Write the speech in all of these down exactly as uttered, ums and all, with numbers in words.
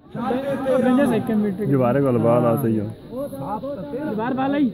दोबारा को बाल आ सही हो बार बाल आई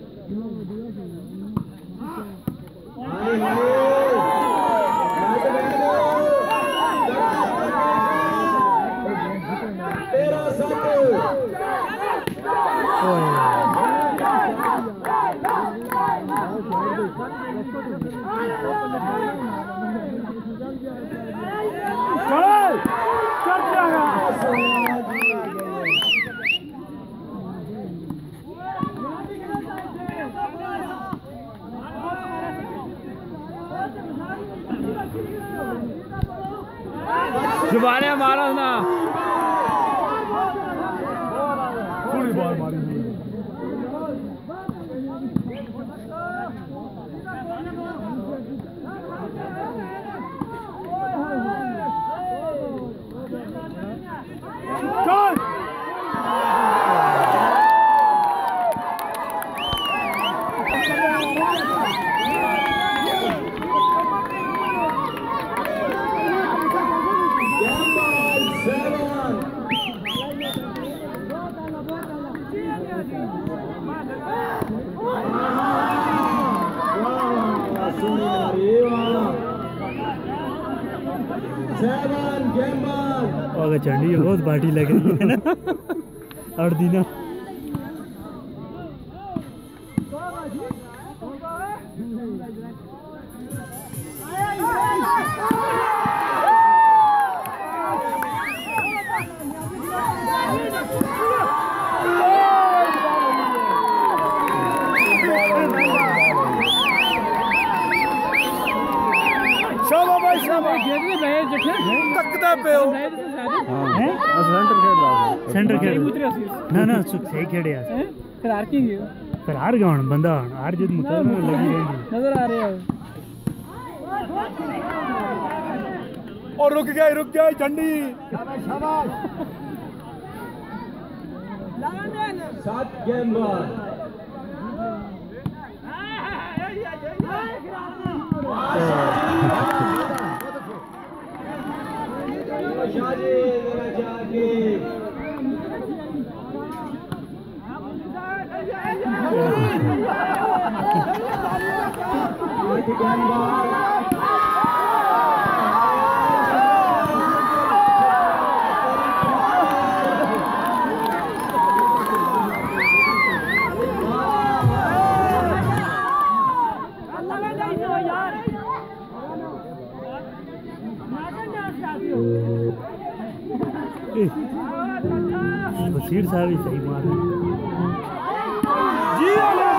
दोबारा मारा ना थोड़ी बार मारी अगर चंडी बहुत बाटी लग रही है ना और दीना सेंटर खेल ना ना सही खेड़े फिर हार की फिर हार गया बंदा हार जित मुकदमे में लगी रहेगी नजर आ रहे हैं और रुक गया रुक गया झंडी सात गेंद बशीर साहब ही सही मार जी।